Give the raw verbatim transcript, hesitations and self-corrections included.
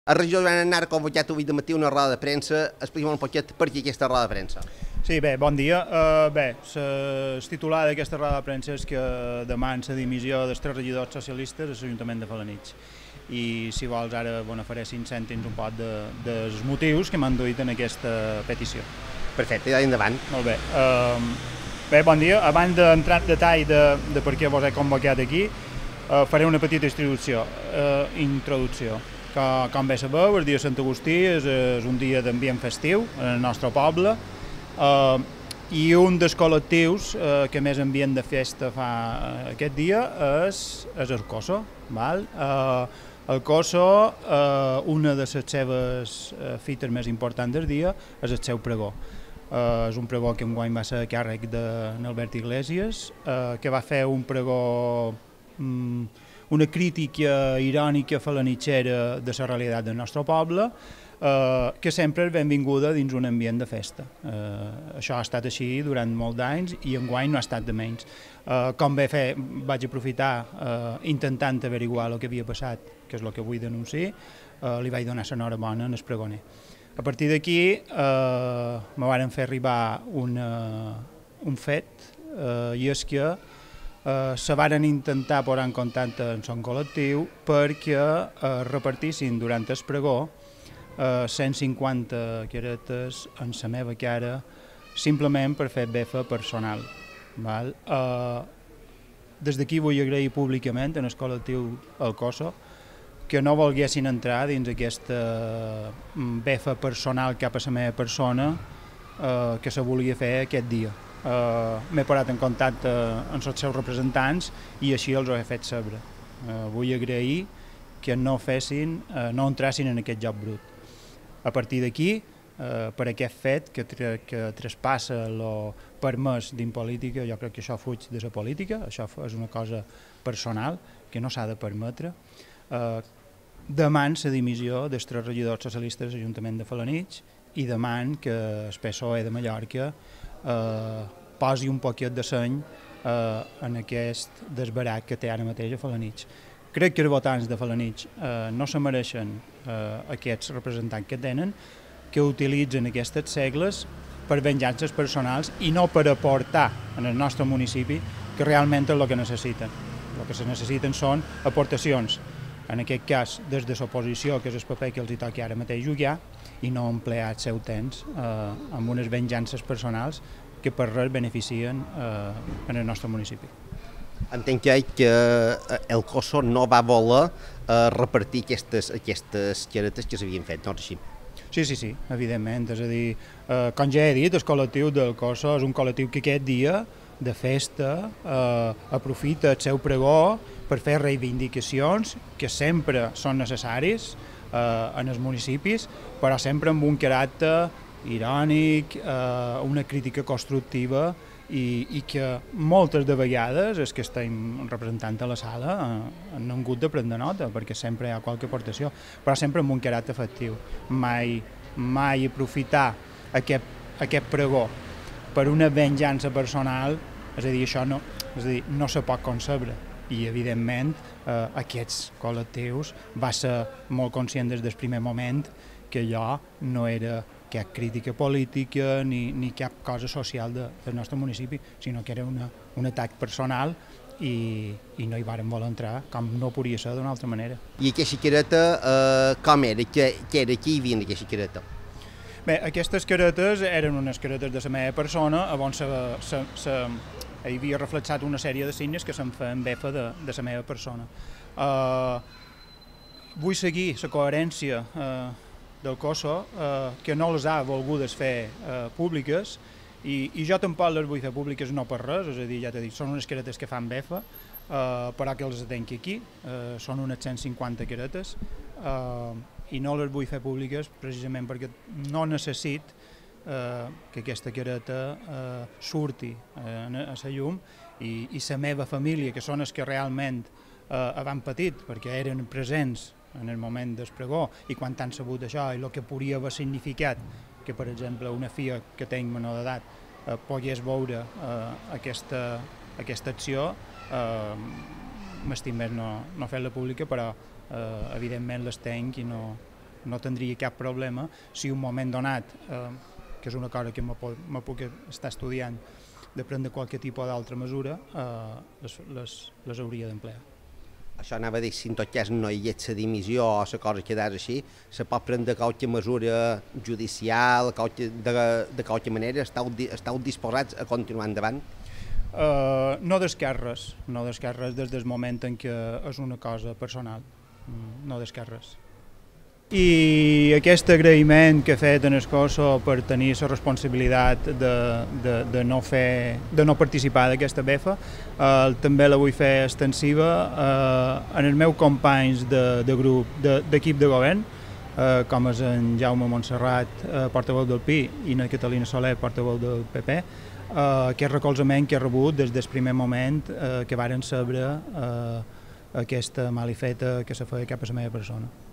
El regidor Joan Aznar ha convocat avui de matí una roda de premsa. Explica-me un poquet per què aquesta roda de premsa. Sí, bé, bon dia. Uh, bé, el titular d'aquesta roda de premsa és que deman la dimissió dels tres regidors socialistes a l'Ajuntament de Felanitx. I si vols ara bueno, faré cinc cèntims un poc de, dels motius que m'han duit en aquesta petició. Perfecte, ja endavant. Molt bé. Uh, bé, bon dia. Abans d'entrar en detall de, de per què vos he convocat aquí, uh, faré una petita introducció. Uh, introducció. Com, com bé sabeu, el dia de Sant Agustí és, és un dia d'ambient festiu en el nostre poble eh, i un dels col·lectius eh, que més ambient de festa fa aquest dia és, és el Coso. Val? Eh, el Coso, eh, una de les seves fites més importants del dia és el seu pregó. Eh, és un pregó que enguany va ser a càrrec d'Albert Iglesias, eh, que va fer un pregó mm, una crítica irònica felanitxera de la realitat del nostre poble, eh, que sempre és benvinguda dins un ambient de festa. Eh, això ha estat així durant molts d'anys i enguany no ha estat de menys. Eh, com bé fer, vaig aprofitar eh, intentant averiguar el que havia passat, que és el que vull denunciar, eh, li vaig donar l'enhorabona al pregoner. A partir d'aquí eh, me varen fer arribar una, un fet, eh, i és que Uh, se varen intentar posar en contacte amb son col·lectiu perquè uh, repartissin durant el pregó uh, cent cinquanta caretes en la meva cara simplement per fer befa personal. Val? Uh, des d'aquí vull agrair públicament en el col·lectiu El Coso que no volguessin entrar dins aquesta befa personal cap a la meva persona uh, que se volia fer aquest dia. Uh, m'he posat en contacte amb els seus representants i així els ho he fet saber. Uh, vull agrair que no fessin, uh, no entrassin en aquest joc brut. A partir d'aquí, uh, per aquest fet que, tra que traspassa el permès dins política, jo crec que això fuig de la política, això és una cosa personal que no s'ha de permetre. Uh, deman la dimissió dels tres regidors socialistes de l'Ajuntament de Felanitx i deman que el P S O E de Mallorca Eh, posi un poquet de seny eh, en aquest desbarat que té ara mateix a Felanitx. Crec que els votants de Felanitx eh, no se mereixen eh, aquests representants que tenen, que utilitzen aquestes segles per venjances personals i no per aportar en el nostre municipi que realment és el que necessiten. El que se necessiten són aportacions, en aquest cas des de l'oposició, que és el paper que els hi toca ara mateix jugar, i no emplear el seu temps eh, amb unes venjances personals que per res beneficien eh, en el nostre municipi. Entenc que, que el Coso no va voler eh, repartir aquestes, aquestes caretes que s'havien fet, no és així? Sí, sí, sí, evidentment. És a dir, eh, com ja he dit, el col·lectiu del Coso és un col·lectiu que aquest dia de festa eh, aprofita el seu pregó per fer reivindicacions que sempre són necessaris eh, en els municipis, però sempre amb un caràcter irònic, eh, una crítica constructiva i, i que moltes de vegades els que estem representant a la sala eh, han hagut de prendre nota perquè sempre hi ha qualque aportació, però sempre amb un caràcter efectiu. Mai, mai aprofitar aquest, aquest pregó per una venjança personal, és a dir, això no, és a dir, no se pot concebre. I, evidentment, eh, aquests col·lectius va ser molt conscient des del primer moment que allò no era cap crítica política ni, ni cap cosa social de, del nostre municipi, sinó que era una, un atac personal i, i no hi varen voler entrar, com no podia ser d'una altra manera. I aquesta careta, eh, com era? Què, què era? Què hi havia d'aquesta careta? Bé, aquestes caretes eren unes caretes de la meva persona, on se, se, se, hi havia reflexat una sèrie de signes que se'n feien befa de, de la meva persona. Uh, vull seguir la coherència uh, del Coso, uh, que no les ha volgudes fer uh, públiques, i, i jo tampoc les vull fer públiques no per res, és a dir, ja t'he dit, són unes caretes que fan befa, uh, però que les tenc aquí, uh, són unes cent cinquanta caretes, uh, i no les vull fer públiques precisament perquè no necessit eh, que aquesta careta eh, surti eh, a la llum i, i la meva família, que són els que realment eh, van patit perquè eren presents en el moment del pregó i quan han sabut això i el que podria haver significat que, per exemple, una filla que tinc menor d'edat eh, pogués veure eh, aquesta, aquesta acció, eh, m'estim més no, no fer-la pública, però eh, evidentment les tenc i no, no tindria cap problema si un moment donat, eh, que és una cosa que me, me puc estar estudiant, de prendre qualsevol tipus d'altra mesura, eh, les, les, les hauria d'emplear. Això anava a dir, si en tot cas no hi ha la dimissió o la cosa quedés així, se pot prendre qualsevol mesura judicial, de, de qualsevol manera, esteu, esteu disposats a continuar endavant? Uh, no d'esquerres, no d'esquerres des del moment en què és una cosa personal, no d'esquerres. I aquest agraïment que he fet en Escosso per tenir la responsabilitat de, de, de, no, fer, de no participar d'aquesta befa, eh, també la vull fer extensiva eh, en els meus companys de, de grup, d'equip de, de govern, eh, com és en Jaume Montserrat, eh, portaveu del P I, i na Catalina Soler, portaveu del P P, eh, aquest recolzament que he rebut des del primer moment eh, que varen saber eh, aquesta malifeta que se feia cap a la meva persona.